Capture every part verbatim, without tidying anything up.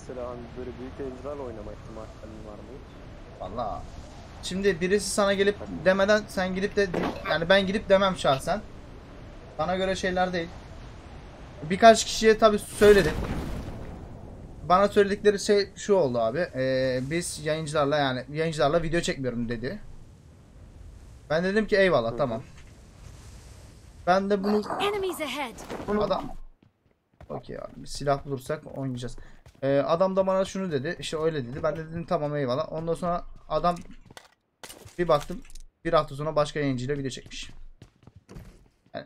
mesela hani böyle büyük yayıncılarla oynama ihtimalin var mı? Vallahi. Şimdi birisi sana gelip demeden sen gidip de yani ben gidip demem şahsen. Bana göre şeyler değil. Birkaç kişiye tabii söyledim. Bana söyledikleri şey şu oldu abi. Ee, biz yayıncılarla yani yayıncılarla video çekmiyorum dedi. Ben dedim ki eyvallah Hı hı. tamam. Ben de bunu Enemies ahead. adam okey abi bir silah bulursak oynayacağız. Ee, adam da bana şunu dedi. İşte öyle dedi. Ben de dedim tamam eyvallah. Ondan sonra adam bir baktım bir hafta sonra başka yayıncıyla video çekmiş. Yani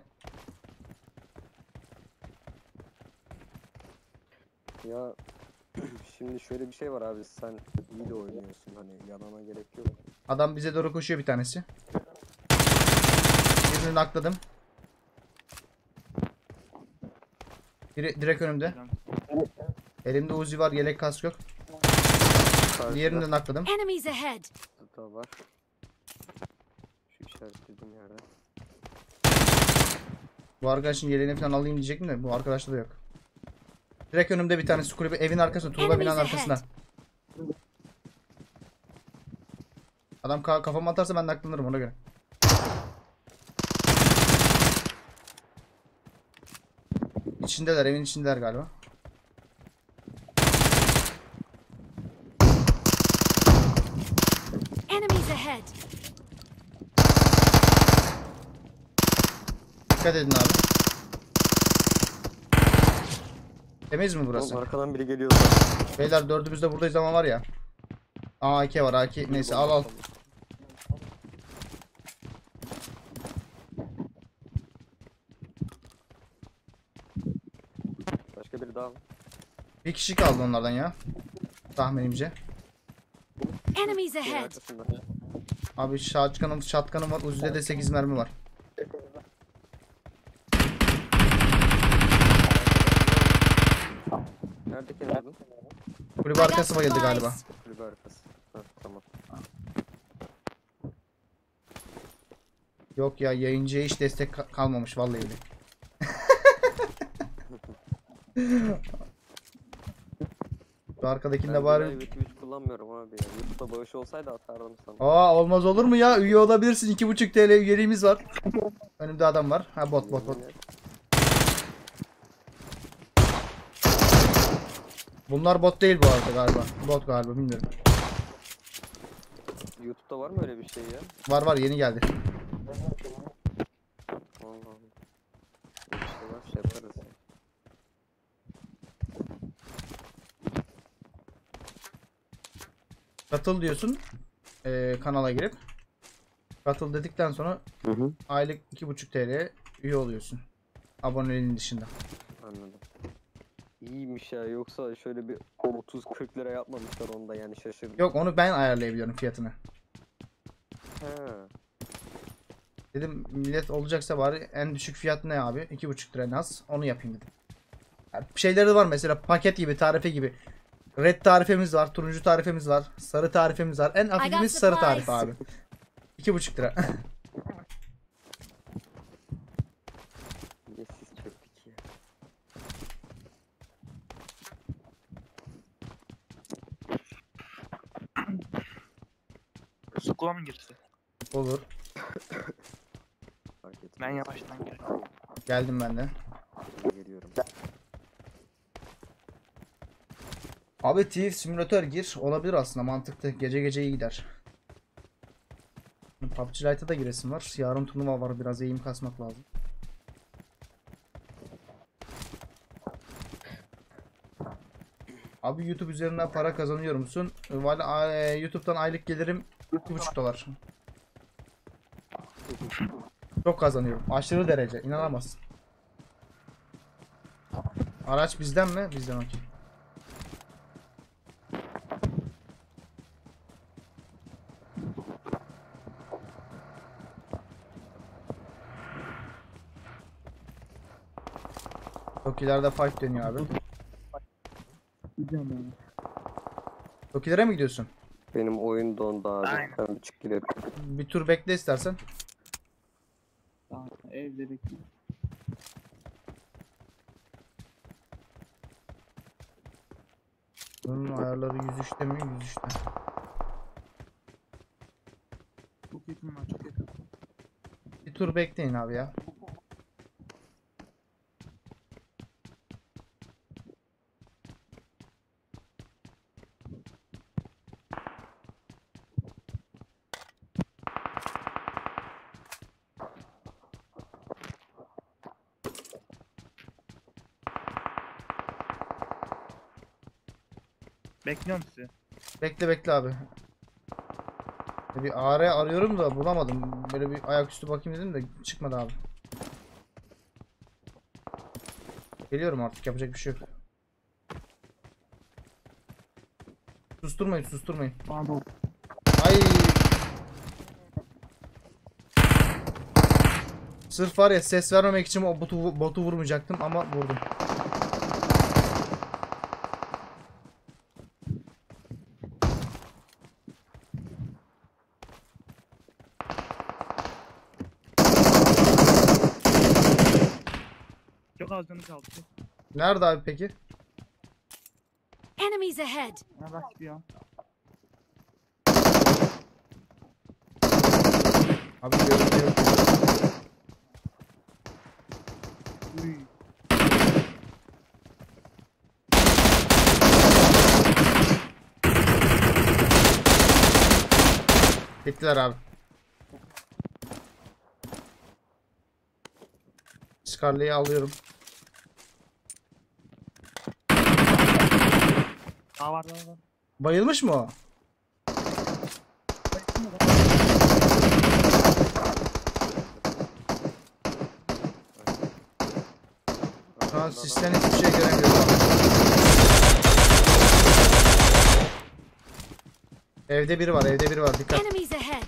Ya şimdi şöyle bir şey var abi, sen iyi de oynuyorsun, hani yalana gerek yok. adam bize doğru koşuyor bir tanesi. Birini nakladım. Biri direkt önümde. Elimde Uzi var, yelek kask yok. Diğerini de nakladım. Enemies ahead. da var. Şu işaretlediğim yerde. Bu arkadaşın yeleğini falan alayım diyecektim de bu arkadaşta da yok. Direkt önümde bir tanesi kulübe evin arkasında, tuğla binanın arkasında. Adam ka kafama atarsa ben de aklanırım ona göre. İçindeler, evin içindeler galiba. Enemies ahead. Dikkat edin abi. Temiz mi burası? Oğlum, arkadan biri geliyordu. Beyler dördümüz de buradayız ama var ya. A K var, A K neyse al al. Başka biri daha. Bir kişi kaldı onlardan ya. Tahminimce. Enemies Şeyin ahead. arkasında. Abi şatkanım, şatkanım var. Uzi'de de sekiz mermi var. Nerede kenardın? Kulübe arkası bayıldı galiba. Kulübe arkası. Heh, tamam. Yok ya yayıncıya hiç destek ka kalmamış vallahi öyle. Şu arkadakinde Ben bari... YouTube hiç kullanmıyorum abi ya. YouTube'da bağış olsaydı atardım sana. Aa olmaz olur mu ya? Üye olabilirsin. iki buçuk T L üyeliğimiz var. Önümde adam var. Ha bot bot bot. Bunlar bot değil bu arada galiba. Bot galiba bilmiyorum. YouTube'da var mı öyle bir şey ya? Var var yeni geldi. Allah Allah. Bir şey var, şey yaparız ya. Katıl diyorsun. Ee, kanala girip. Katıl dedikten sonra Hı hı. aylık iki buçuk T L üye oluyorsun. Aboneliğin dışında. Anladım. İyiymiş ya, yoksa şöyle bir otuz kırk lira yapmamışlar onda, yani şaşırdım. Yok onu ben ayarlayabiliyorum fiyatını. He. Dedim millet olacaksa bari en düşük fiyat ne abi? iki buçuk lira en az. Onu yapayım dedim. Yani şeyleri var mesela paket gibi, tarife gibi. Red tarifemiz var, turuncu tarifemiz var, sarı tarifemiz var. En hafifimiz sarı tarif abi. iki buçuk lira. Niye siz çöktük ya? Sukula mı girse? Olur. Fark etmez. Ben yavaştan gel. Geldim ben de. Geliyorum. Abi Thief simülatör gir. Olabilir aslında mantıklı. Gece gece iyi gider. P U B G Lite'a da giresim var. Yarın turnuva var. Biraz eğim kasmak lazım. Abi YouTube üzerinden para kazanıyor musun? Valla e, YouTube'dan aylık gelirim iki buçuk dolar. Çok kazanıyorum. Aşırı derece. İnanamazsın. Araç bizden mi? Bizden okey. Tokilerde fight dönüyor abi. Tokilere mi gidiyorsun? Benim oyun dondu abi. Aynen. Ben bir çık girelim. Bir tur bekle istersen. Tamam, evde bekliyorum. Bakayım ayarları yüz üçte mi? yüz üçte. Çok yakın var, çok yakın. Bir tur bekleyin abi ya. Bekliyorum sizi. Bekle bekle abi. Bir A R arıyorum da bulamadım. Böyle bir ayaküstü bakayım dedim de çıkmadı abi. Geliyorum artık, yapacak bir şey yok. Susturmayın susturmayın. Pardon. Ay. Sırf var ya ses vermemek için o botu, botu vurmayacaktım ama vurdum. Çok az canı kaldı. Nerede abi peki? Enemies ahead. Bana başlıyor. Abi görünüyor. Uy. Bittiler abi. Scarlet'i alıyorum. Daha var, daha var. Bayılmış mı o? Şu an sisten hiçbir şey göremiyorum abi. Evde biri var, evde biri var. Dikkat. Enemies ahead.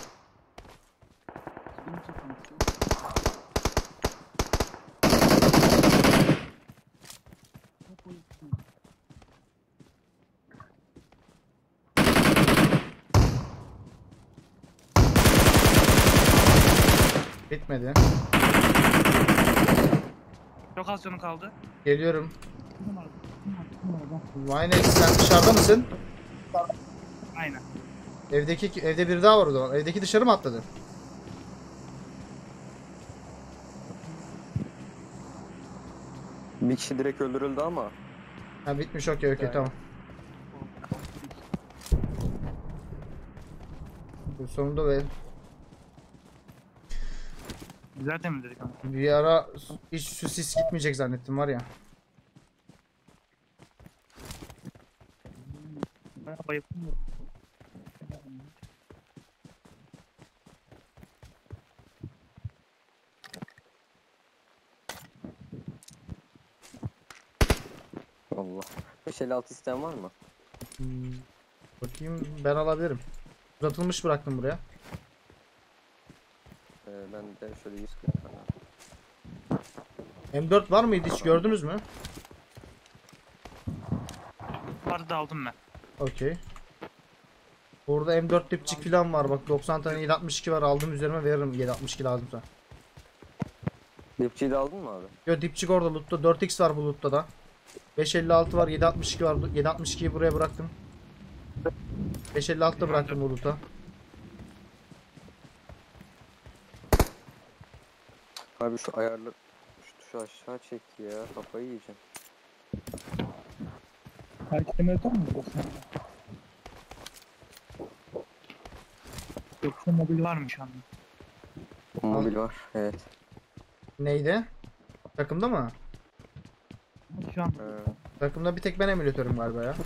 Bitmedi. Çok az canı kaldı. Geliyorum. Vinex sen dışarıda mısın? Aynen. Evdeki evde biri daha var o zaman. Evdeki dışarı mı atladı? Bir kişi direkt öldürüldü ama. Ha bitmiş, okey okey tamam. Bu sonunda ve Güzel temizledik ama. bir ara hiç şu sis gitmeyecek zannettim var ya. Bayağı bayıldım. Allah. beş elli altı isteyen var mı? Hmm, bakayım, ben alabilirim. Uzatılmış bıraktım buraya. Ee, ben de şöyle yüz kırk tane. M dört var mıydı, hiç gördünüz mü? Vardı da aldım ben. Okey. Burada M dört dipçik falan var, bak doksan tane yedi altmış iki var, aldım üzerime veririm yedi altmış iki lazımsa. Dipçiyi de aldın mı abi? Yo, dipçik orada loot'ta, dört x var bu loot'ta da. beş elli altı var, yedi altmış iki var, yedi altmış ikiyi buraya bıraktım. beş elli altı da bıraktım bu loot'a. Abi şu ayarlı şu tuşu aşağı çek ya, kafayı yiyeceğim. Hareket emeği var mı? Yoksa mobil var mı şu anda? Mobil var, evet. Neydi? Takımda mı? Şu an Ee, Takımda bir tek ben emülatörüm galiba ya.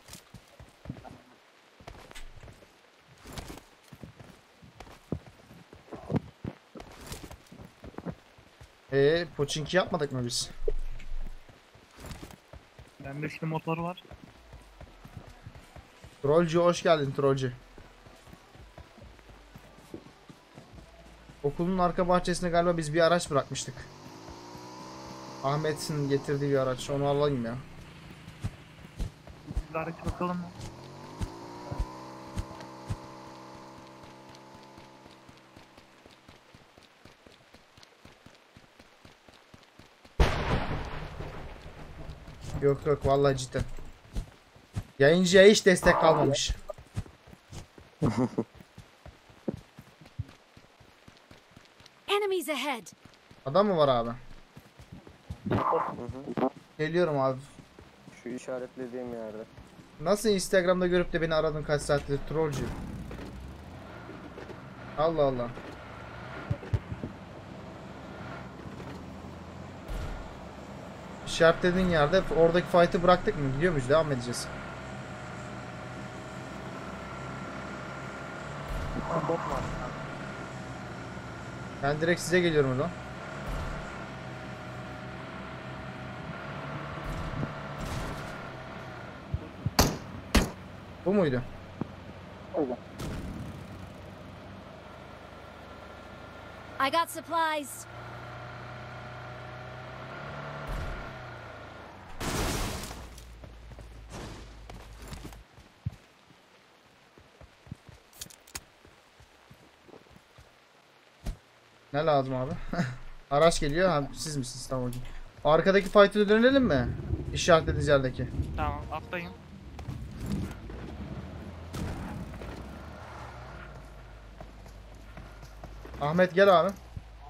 Eee Pochinki yapmadık mı biz? bende işte motor var. Trollcü hoş geldin trollcü. Okulun arka bahçesine galiba biz bir araç bırakmıştık. Ahmet'in getirdiği bir araç, onu alayım ya. Bir araç bakalım mı? Yok yok vallahi cidden. Yayıncıya hiç destek kalmamış. Enemies ahead. Adam mı var abi? Hı hı. Geliyorum abi. Şu işaretlediğim yerde. Nasıl Instagram'da görüp de beni aradın kaç saattir trollcü? Allah Allah. İşaretlediğin yerde oradaki fight'ı bıraktık mı? Gidiyor muyuz? Devam edeceğiz. Bot var. Ben direkt size geliyorum oradan. Bu muydu? I got supplies. Ne lazım abi? Araç geliyor. Ha, siz misiniz? Tamam hocam. Arkadaki fight'a dönelim mi? İşaretlediğiniz yerdeki. Tamam atlayın. Ahmet gel abi.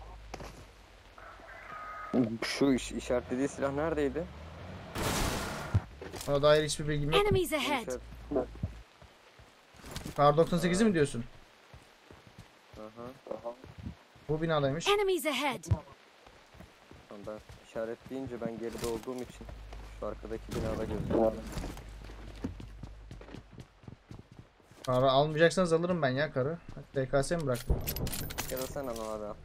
Şu iş, işaretlediği silah neredeydi? Ona dair hiçbir bilgim yok. Enemies ahead. İşaret- Kar doksan sekizi mi diyorsun? Aha. Aha. Bu binadaymış. Enemies ahead. Tamam, ben işaretleyince ben geride olduğum için şu arkadaki binada gözüküyor. Karı almayacaksanız alırım ben ya karı. T K S mi bıraktım? Ya da sen onu abi al.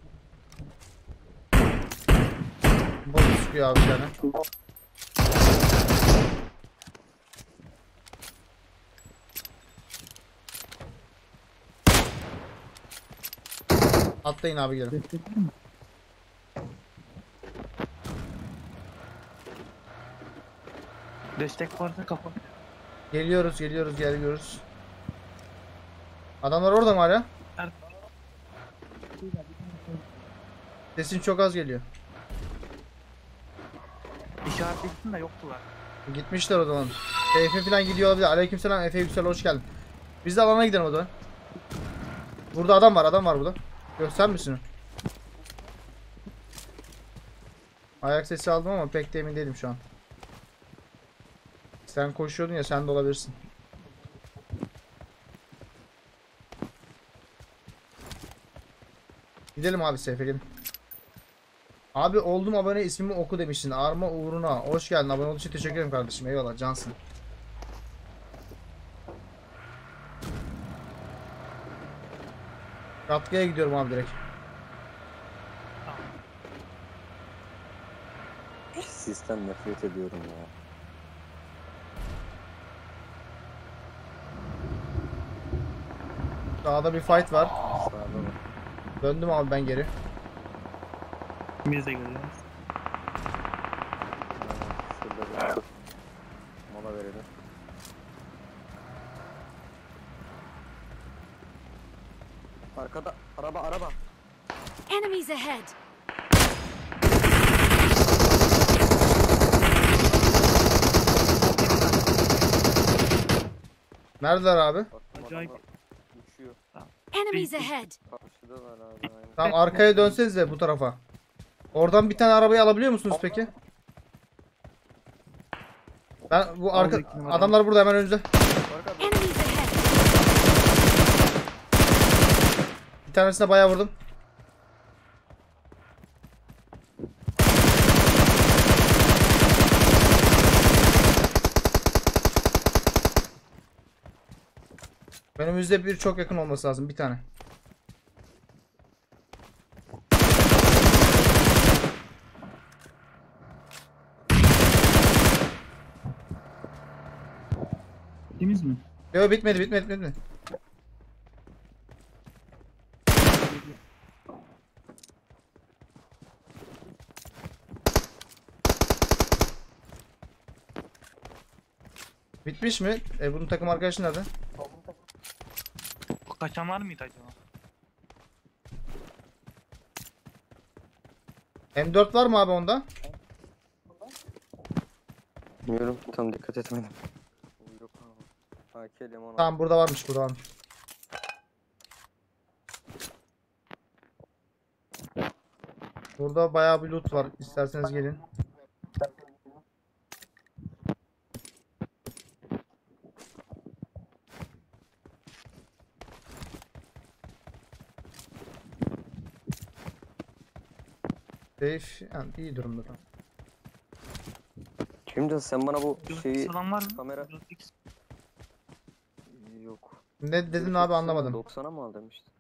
Bot sıkıyor abi bir tane. Atlayın abi gelin. Destekler mi? Destek varsa kapat. Geliyoruz geliyoruz geliyoruz. Adamlar orada mı hala? Nerede? Sesin çok az geliyor. İşaretlesin de yoktular. Gitmişler o zaman. Efe falan gidiyor olabilir. Aleykümselam Efe Yüksel hoş geldin. Biz de alana gidelim o zaman. Burada adam var adam var burada. Göster misin? Ayak sesi aldım ama pek de emin değilim şu an. Sen koşuyordun ya sen de olabilirsin. Gidelim abi Seyfe gelin. Abi oldum abone ismimi oku demişsin. Arma uğruna. Hoş geldin. Abone olduğun için teşekkür ederim kardeşim. Eyvallah cansın. Katkıya gidiyorum abi direkt. Sistem nefret ediyorum ya. Dağda bir fight var. Sağda bak. Döndüm abi ben geri. Biz de geliyoruz. Şurada bir mola verelim. Arkada araba araba. Enemies ahead. Neredeler abi? Baktım Acayip. adamlar uçuyor. Enemies ahead. Karşıdalar abi aynen. Tamam arkaya dönsenize bu tarafa. Oradan bir tane arabayı alabiliyor musunuz peki? Ben bu arka Aldık numara. adamlar burada hemen önünüzde. Bak abi. Enemies ahead. Bir tanesine bayağı vurdum. Önümüzde bir çok yakın olması lazım bir tane. Temiz mi? Yok bitmedi bitmedi bitmedi. Bitmiş mi? E bunun takım arkadaşı nerede? Kaçan var mıydı acaba? M dört var mı abi onda? Bilmiyorum tam dikkat etmedim. Yok abi. A K lim on altı. Tamam burada varmış burada varmış. Burada bayağı bir loot var. İsterseniz gelin. Safe yani iyi durumda tam. Şimdi sen bana bu şeyi Şeyi... Salan var mı? kamera- dört x. yok. Ne dedin abi anlamadım. doksana mı al demiştin?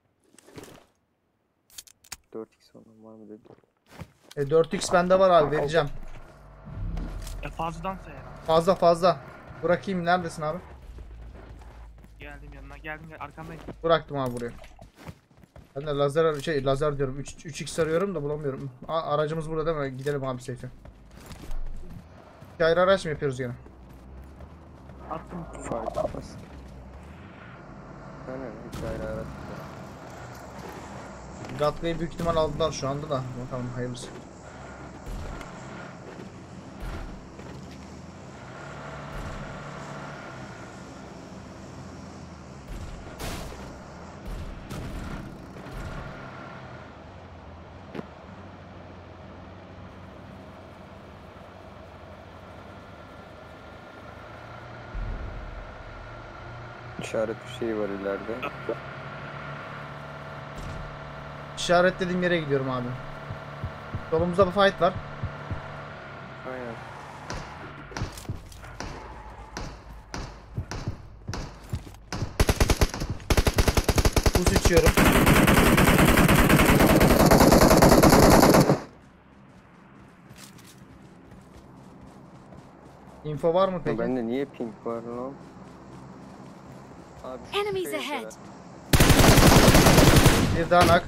dört x falan var mı dedi. E, dört x bende var abi vereceğim. E fazladansa ya. Fazla fazla. Bırakayım neredesin abi? Geldim yanına. Geldim gel. Arkamdayım. Bıraktım abi buraya. Ben de lazer şey lazer diyorum. üç x arıyorum da bulamıyorum. A aracımız burada değil mi? Gidelim abi safe'e. İki ayrı araç mı yapıyoruz gene? Attım. Fark etmez. Aynen hiç ayrı araç. Gatka'yı büyük ihtimal aldılar şu anda da. Bakalım hayırlısı. İşaret bir şey var ileride. İşaretlediğim yere gidiyorum abi. Solumuzda bir fight var. Aynen. Buz içiyorum. Info var mı peki? Bende niye pink var lan? Abi şu Enemies şey ahead. var. Bir daha nak.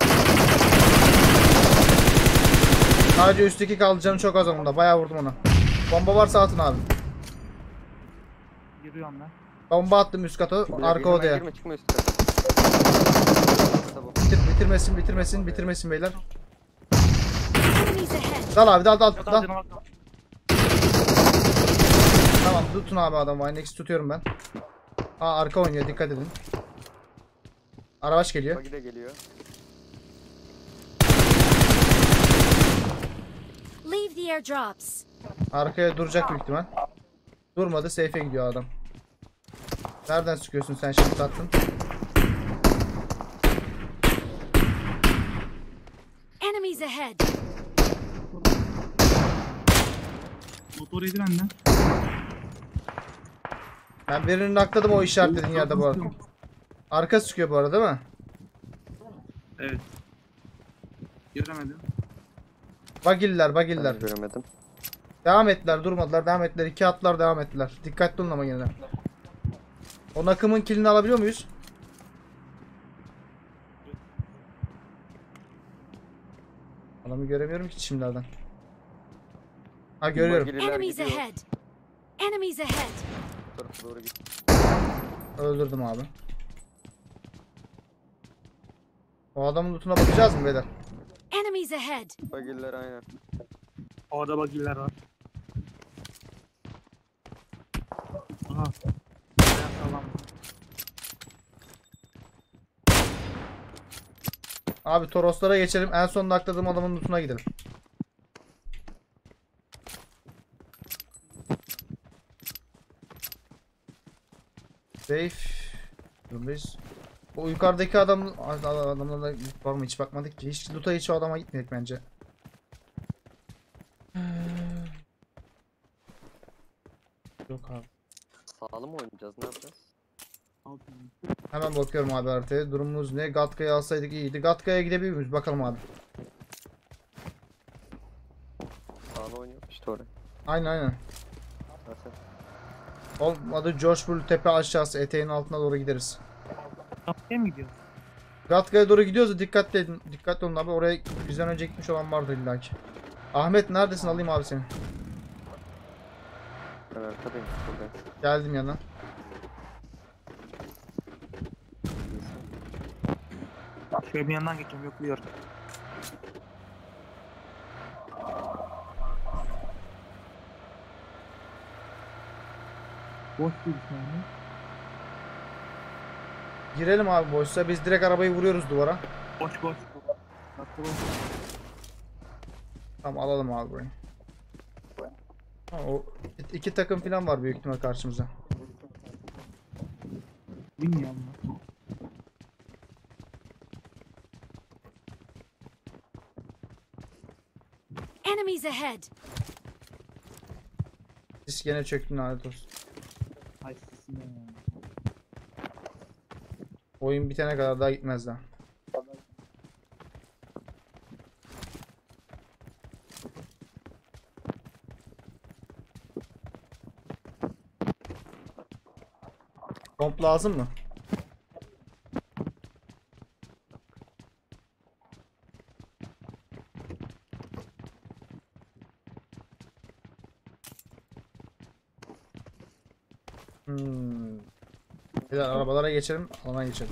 Sadece üstteki kaldı canı çok az onun da. Bayağı vurdum ona. Bomba varsa atın abi. Giriyorum ben. Bomba attım üst kata. Bir dakika, Arka girme, odaya. girme, çıkma üst kata. Tamam. Bitir, bitirmesin bitirmesin bitirmesin beyler. Enemies ahead. Dal abi dal dal Yok dal. al canıma bak. Tamam tutun abi adam. Winex'i tutuyorum ben. Aa arka oynuyor dikkat edin. Arabaş geliyor. Bagi de geliyor. Leave the airdrops. Arkaya duracak büyük ihtimal. Durmadı safe'e gidiyor adam. Nereden sıkıyorsun sen şimdi tatlım? Enemies ahead. Motor yedi benden. Ben birini nakladım o işaretlediğin yerde bu arada. Arka sıkıyor bu arada değil mi? Evet. Göremedim. Bagiller Ben bagiller. de göremedim. Devam ettiler durmadılar devam ettiler. İki atlar devam ettiler. Dikkatli olun ama yine. O nakımın kilini alabiliyor muyuz? Adamı göremiyorum ki şimdilerden. Ha görüyorum. Bagililer Enemies gidiyor. ahead. Enemies ahead. Bu tarafa doğru git. Öldürdüm abi. O adamın lootuna bakacağız mı beyler? Enemies ahead. Bagiller aynen. Orada bagiller var. Aha. Bayağı sağlam. Abi Toroslara geçelim. En son nakladığım adamın lootuna gidelim. Safe. Durumdayız. O yukarıdaki adam adamla da var mı hiç bakmadık ki. Hiç loot'a hiç o adama gitmedik bence. Yok abi. Sağlı mı oynayacağız? Ne yapacağız? Altın. Hemen bakıyorum abi haritaya. Durumumuz ne? Gatka'yı alsaydık iyiydi. Gatka'ya gidebilir miyiz? Bakalım abi. Sağlı oynuyor işte oraya. Aynen aynen. Zaten. Olmadı George Bull tepe aşağısı eteğin altına doğru gideriz. Kapıya mı gidiyoruz? Gatka'ya doğru gidiyoruz da dikkatli edin. Dikkatli olun abi. Oraya bizden önce gitmiş olan vardır illaki. Ahmet neredesin? Alayım abi seni. Ben arkadayım. Buradayım. Geldim yana. Şöyle bir yandan geçiyorum yokluyor. Boş bir saniye. Girelim abi boşsa. Biz direkt arabayı vuruyoruz duvara. Boş boş. Bak bu boş. Tamam alalım abi burayı. Ha, o iki takım falan var büyük ihtimal karşımıza. Bilmiyorum. Enemies ahead. Siz gene çöktün lanet olsun. Ay sesim ya. Oyun bitene kadar daha gitmez daha. Komp lazım mı? Hmm. Bir arabalara geçelim, alana geçelim.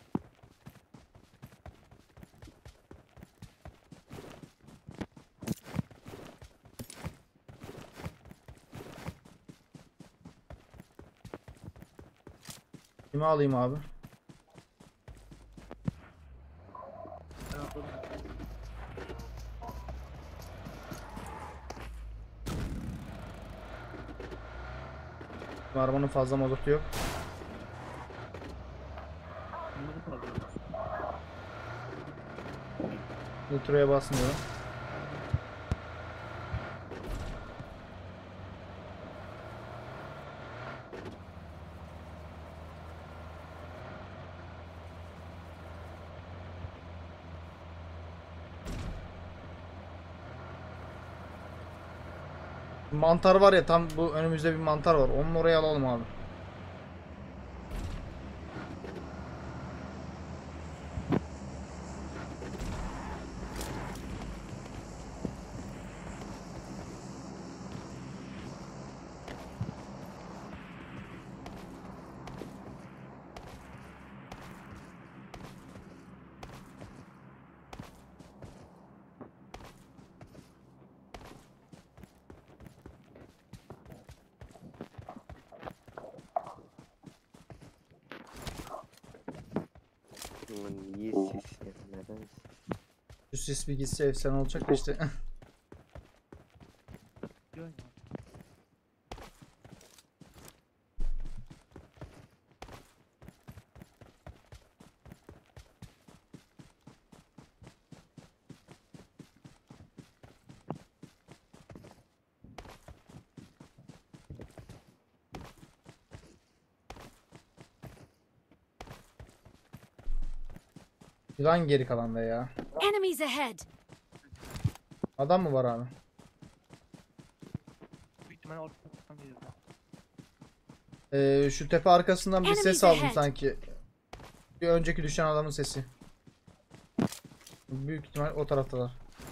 Kimi alayım abi? Ben atladım. Bu arabanın fazla mazotu yok. Bunları da alıyorum. Nitro'ya basmıyorum. Mantar var ya, tam bu önümüzde bir mantar var. Onun oraya alalım abi. Ulan niye sis ya? Neden sis? Şu sis bir gitse efsane olacak da işte. Diyor ya. Yılan geri kalanda ya. Enemies ahead. Adam mı var abi? Büyük ihtimalle ortadan geliyor. Ee, şu tepe arkasından bir Enemies ses aldım ahead. sanki. Bir önceki düşen adamın sesi. Büyük ihtimal o taraftalar.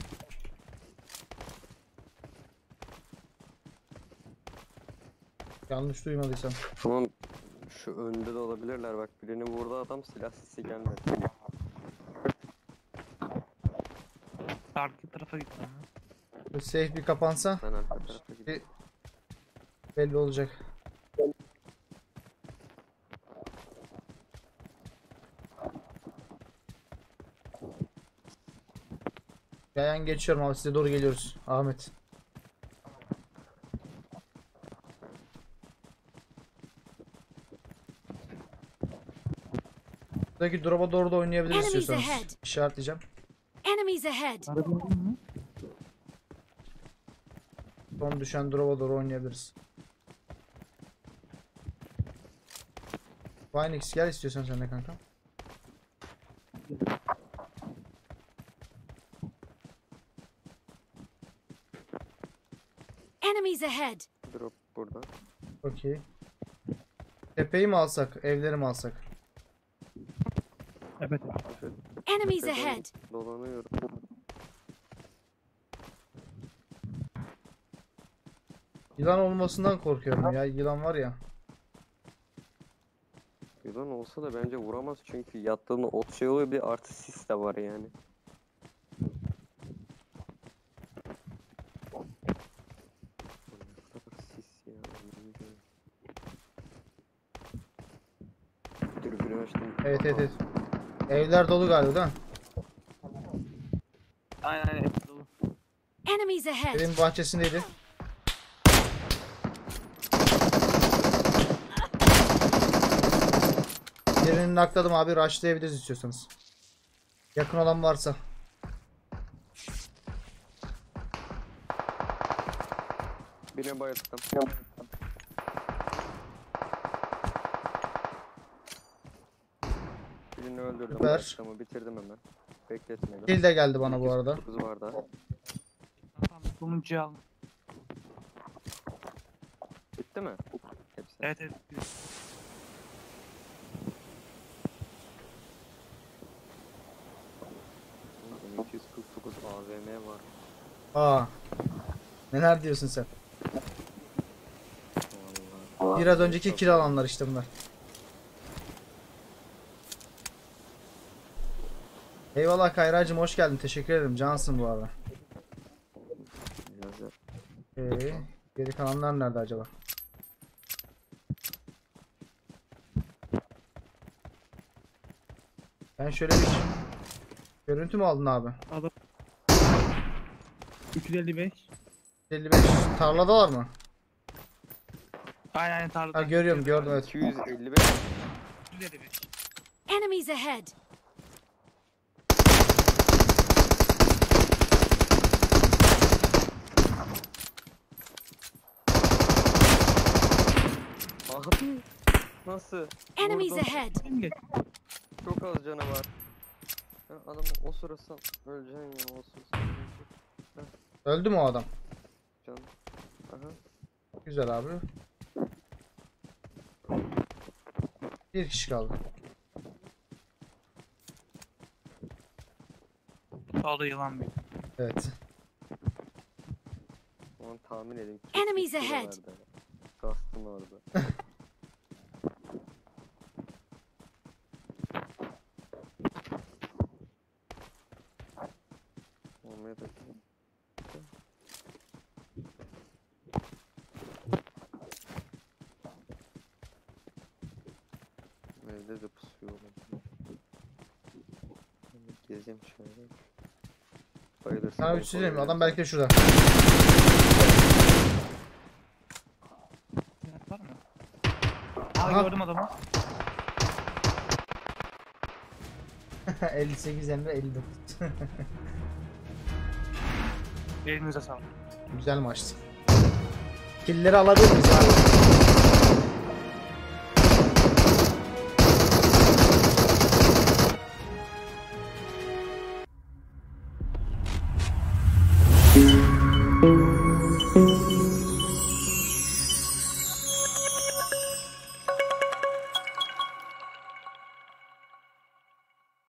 Yanlış duymadıysam. Tamam. Şu önde de olabilirler bak. Birini vurdu adam, silah sesi gelmedi. Arka tarafa gitti ama. Bu safe bir kapansa Ben arka tarafa gidiyorum. belli olacak. Yayan geçiyorum abi, size doğru geliyoruz. Ahmet. Buradaki drop'a doğru da oynayabiliriz Enemies istiyorsanız. ahead. İşaretleyeceğim. Enemies ahead. Araba aldın mı? Son düşen drop'a doğru oynayabiliriz. Phoenix gel istiyorsan sen de kanka. Enemies ahead. Drop burada. Okey. Tepeyi mi alsak, evleri mi alsak? Evet. Şöyle Enemies tepeden ahead. dolanıyorum. Yılan olmasından korkuyorum ya. Yılan var ya. Yılan olsa da bence vuramaz çünkü yattığında ot şey oluyor, bir artı sis de var yani. Ne kadar sis ya. Dürbünüme açtım. Evet evet evet. Evler dolu galiba değil mi? Aynen aynen. hepsi dolu. Enemies ahead! Evin bahçesindeydi. Birini nakladım abi. Rushlayabiliriz istiyorsanız. Yakın olan varsa. Birine bayılttım. Birini öldürdüm. Süper. Bayılttımı bitirdim hemen. Bekletmedim. Kill de geldi bana bu arada. Kız var da. Tamam sonuncuyu aldım. Bitti mi? Hepsi. Evet evet. iki yüz kırk dokuz A V M var. Aa. Neler diyorsun sen? Vallahi. Biraz önceki kill alanlar işte bunlar. Eyvallah Kayracığım, hoş geldin. Teşekkür ederim. Cansın bu arada. Ee, geri kalanlar nerede acaba? Ben şöyle bir görüntü mü aldın abi? Aldım. üç yüz elli beş. elli beş tarladalar mı? Aynen aynen tarlada. Ha görüyorum, gördüm evet. iki yüz elli beş. üç yüz elli beş. Enemies ahead! Abi nasıl? Enemies Vurdum. ahead! Kim geç? Çok az canı var. Ya adamı osurursan öleceksin ya osurursan. Öldü mü o adam? Can. Aha. Güzel abi. Bir kişi kaldı. Sağda yılan bir. Evet. Onu tahmin edin. Enemies ahead. Kastım orada. Olmaya da. Evde de pusuyor oğlum. Gezeyim şöyle. Bayılırsın. Sana bir şey söyleyeyim mi? Adam belki de şurada. Silah var mı? Aha. Aa gördüm adamı. elli sekiz Emre elli dokuz. Elinize sağlık. Güzel maçtı. Killleri alabilir miyiz abi?